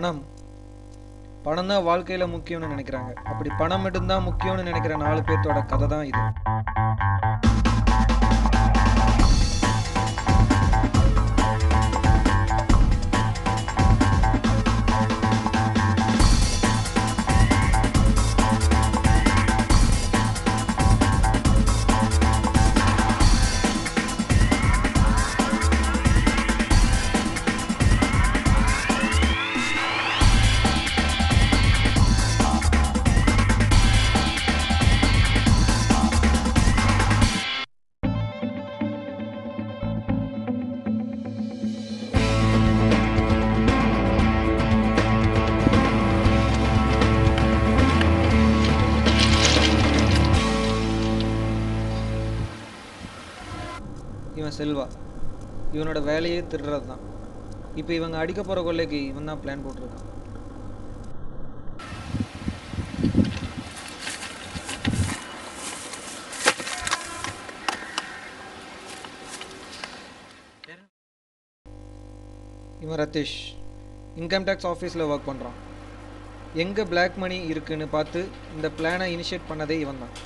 பணம் பணம் தான் வாழ்க்கையில் முக்கியம்னு நினைக்கிறாங்க. அப்படி பணம் மட்டும்தான் முக்கியம்னு நினைக்கிற 4 பேர்த்தோட கதை தான் இது. இவன் செல்வா. இவனோட வேலையே திருடுறது தான். இப்போ இவங்க அடிக்க போகிற கொள்ளைக்கு இவன் தான் பிளான் போட்டிருக்கான். இவன் ரத்தீஷ். இன்கம் டேக்ஸ் ஆஃபீஸில் ஒர்க் பண்ணுறான். எங்கே பிளாக் மணி இருக்குன்னு பார்த்து இந்த பிளானை இனிஷியேட் பண்ணதே இவன் தான்.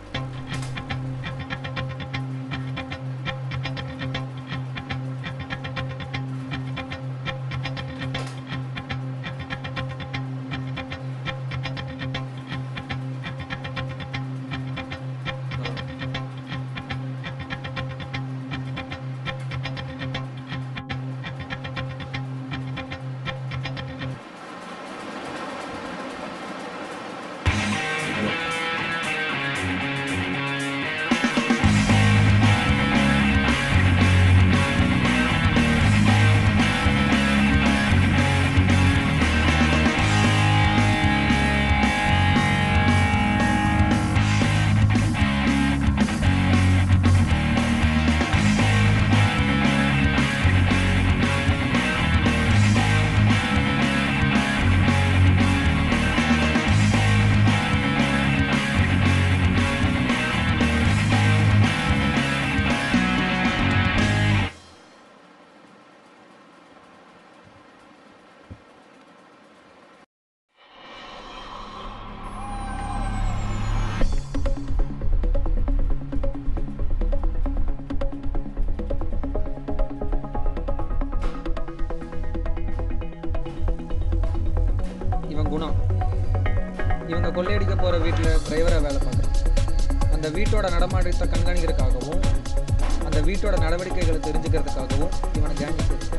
குணம். இவங்க கொள்ளையடிக்க போகிற வீட்டில் டிரைவராக வேலை பார்க்குறான். அந்த வீட்டோட நடமாட்டத்தை கண்காணிக்கிறதுக்காகவும் அந்த வீட்டோட நடவடிக்கைகளை தெரிஞ்சுக்கிறதுக்காகவும் இவனை கேங் சேர்த்துட்டாங்க.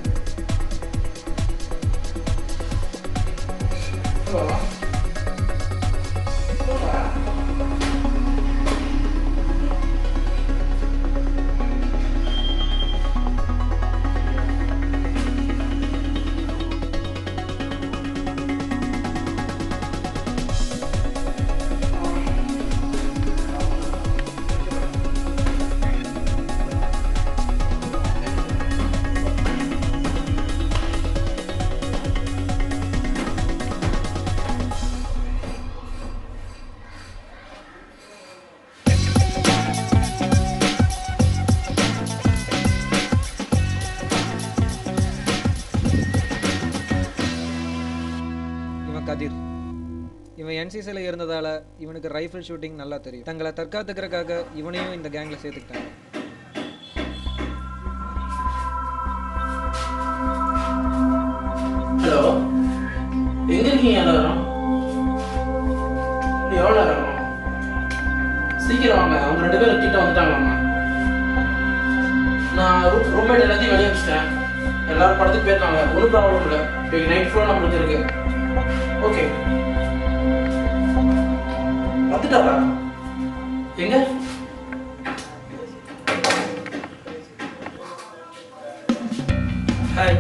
கதிர். இவன் என்சிசியில் இருந்ததால் இவனுக்கு ரைஃபிள் ஷூட்டிங் நல்லா தெரியும். தங்களை தற்காத்துக்கிறதுக்காக இவனையும் இந்த கேங்கில் சேர்த்துக்கிட்டாங்க. ஹலோ, எங்க இருக்கீங்க எல்லாரும்? எவ்வளோ நேரம்? சீக்கிரம் வாங்க, அவங்க 2 பேரும் கிட்ட வந்துட்டாங்களாம்மா. நான் ரூம்மேட் எல்லாத்தையும் வெளியே வச்சிட்டேன். எல்லாரும் படத்துக்கு போயிருக்காங்க. ஒன்றும் ப்ராப்ளம் இல்லை. இப்போ நைட் ஃபுல்லாக நம்மளுக்கு இருக்கு. ஓகே, வந்துட்டாரா? எங்க? ஹாய்.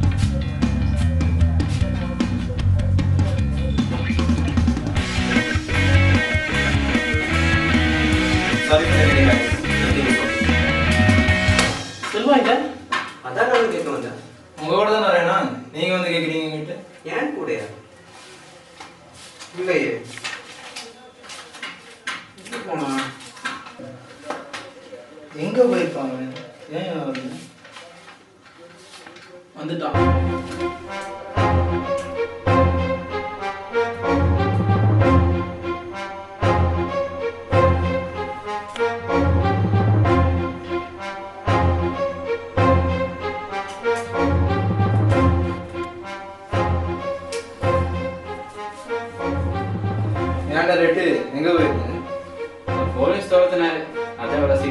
செல்வா இல்ல? அதான் நான் கேட்க வந்தேன். உங்களோட தான் வரேனா? நீங்க வந்து கேட்குறீங்க என்கிட்ட? ஏன் கூடயா? இல்லையே. போனா எங்க போயிருப்பாங்க? ஏன் வருது? வந்துட்டான்.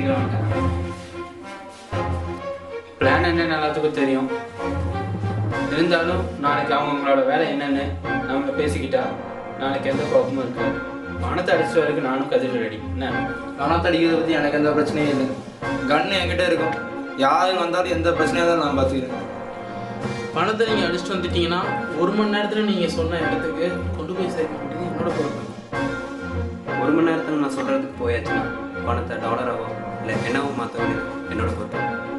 சீக்கிரம் வந்துட்டேன். பிளான் என்னன்னு எல்லாத்துக்கும் தெரியும். இருந்தாலும் நாளைக்கு அவங்களோட வேலை என்னன்னு நம்ம பேசிக்கிட்டா நாளைக்கு எந்த ப்ராப்ளமும் இருக்காது. பணத்தை அடிச்சுட்டு வரைக்கும் நானும் கதிர் ரெடி. என்ன பணத்தை அடிக்கிறத பற்றி எனக்கு எந்த பிரச்சனையும் இல்லை. கன்று என்கிட்ட இருக்கும். யாரும் வந்தாலும் எந்த பிரச்சனையாக தான் நான் பார்த்துக்கிறேன். பணத்தை நீங்கள் அடிச்சுட்டு வந்துட்டீங்கன்னா 1 மணி நேரத்தில் நீங்கள் சொன்ன இடத்துக்கு கொண்டு போய் சேர்க்க வேண்டியது என்னோட பொறுப்பு. 1 மணி நேரத்தில் நான் சொல்கிறதுக்கு போயாச்சுன்னா பணத்தை டாலராகவோ இல்லை என்னவோ மாற்ற வேண்டியது என்னோட பொறுப்பு.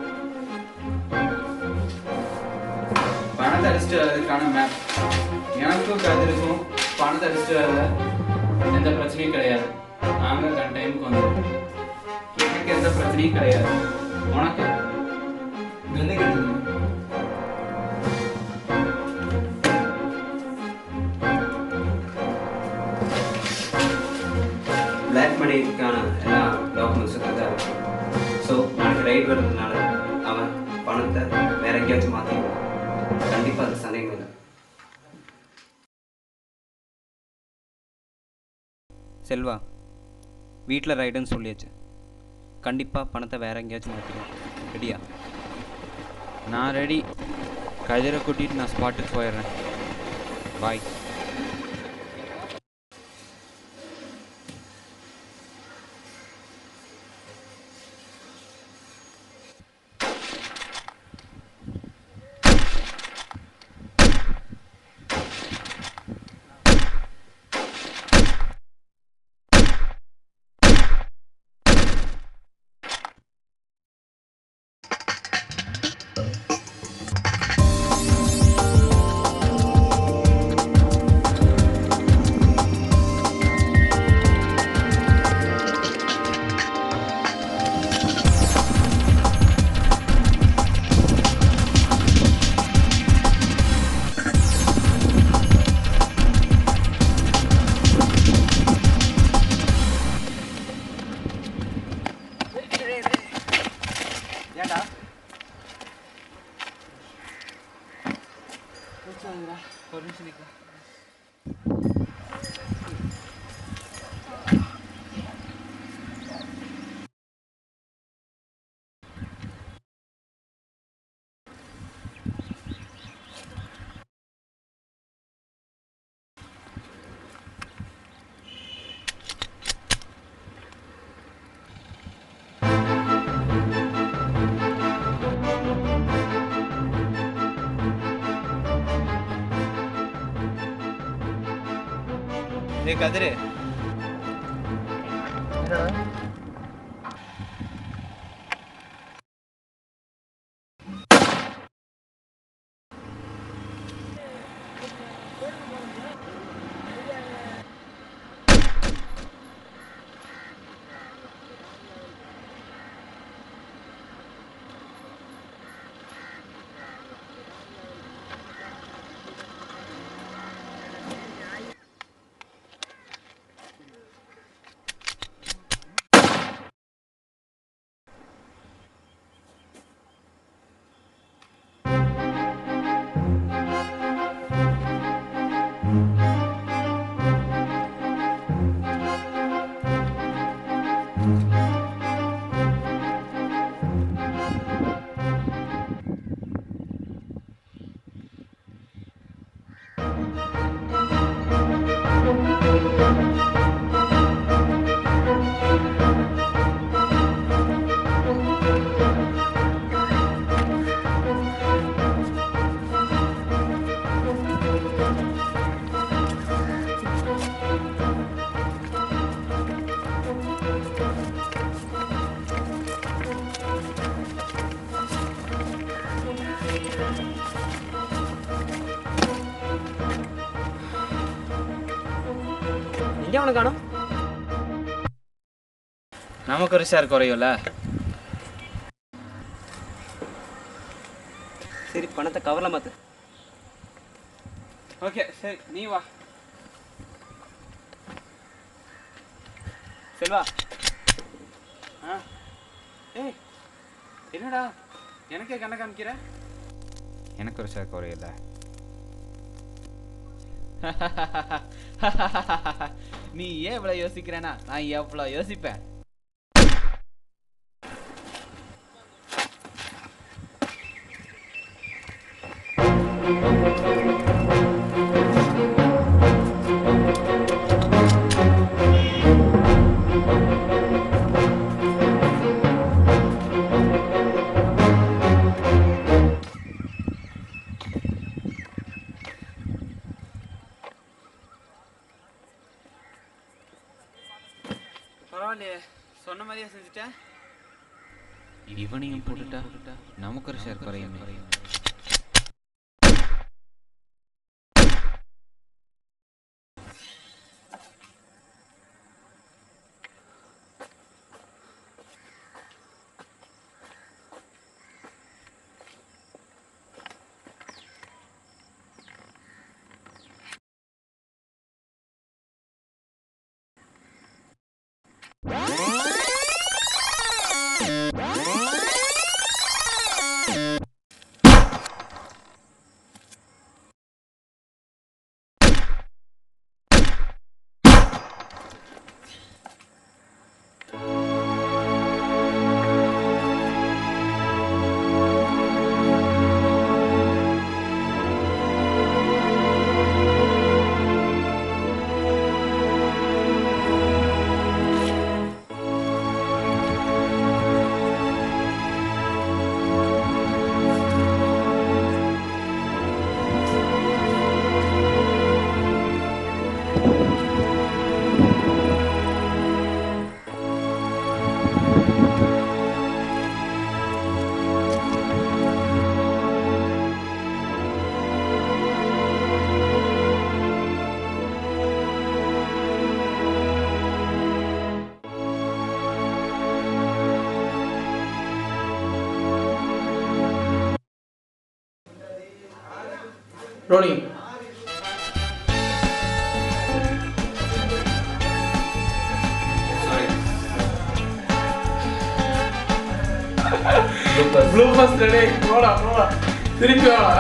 பணத்தை அடிச்சுட்டு வர்றதுக்கான மேப் எனக்கும் கதிருக்கும் பணத்தை அடிச்சுட்டு வரல எந்த பிரச்சனையும் கிடையாது. நாங்கள் டைமுக்கு வந்துடுவோம். எனக்கு எந்த பிரச்சனையும் கிடையாது. உனக்கு கன்று கட்டுங்க. பிளாக் மணிக்கான எல்லா டாக்குமெண்ட்ஸும் கரெக்டாக இருக்கும். ஸோ நாளைக்கு ரைட் வர்றதுனால அவன் பணத்தை வேற எங்கேயாச்சும் மாற்றிடுவான். கண்டிப்பாக அது சந்தேகம் இல்லை. செல்வா, வீட்டில் ரைடுன்னு சொல்லியாச்சு. கண்டிப்பாக பணத்தை வேற எங்கேயாச்சும் மாற்றிடுவோம். ரெடியா? நான் ரெடி. கதிரை கூட்டிகிட்டு நான் ஸ்பாட்டுக்கு போயிடுறேன். பாய். ஒரு நிமிஷம் நிற்க. கதிரு, எங்கே அவனை காணோம்? நமக்கு ஒரு ஷேர் குறையும்ல. சரி, பணத்தை கவரில் மாற்று. ஓகே சரி, நீ வா. செல்வா. ஏய் என்னடா எனக்கே கண்ணை காமிக்கிற? எனக்கு ஒரு ஷேர் குறையில்ல. நீ ஏன் இவ்வளோ யோசிக்கிறேன்னா நான் எவ்வளோ யோசிப்பேன். பரவாயில்லையே, சொன்ன மாதிரியே செஞ்சுட்டேன். இவனையும் போட்டுட்டா நமக்கு ஒரு ஷேர் குறையுமே. ரோலிங். Blue bus ready. போடா போடா, திருப்பி வாடா.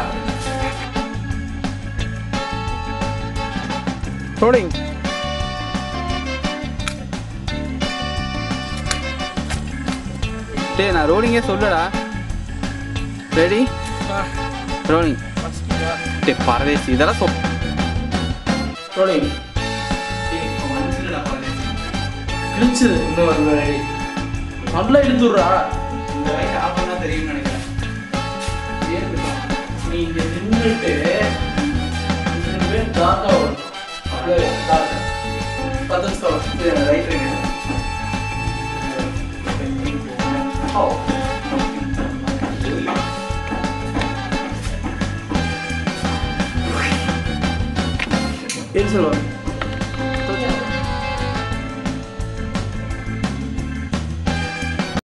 ரோலிங். டேய், நான் ரோலிங்கே சொல்லடா. Ready rolling. டே பரதேசி, இதெல்லாம் ரோலிங். கிழிச்சது இன்னும் வரல. ரெடி. நல்லா எடுத்துடுறா. இந்த வயசு ஆஃப் பண்ணா தெரியும்னு நினைக்கிறேன். நீ இங்க நின்றுட்டு டார்க்கா வரும். அப்படியே டார்க்கா 10 நிமிஷம் ரைட் இருக்கு. ஏன் சொல்லுவாங்க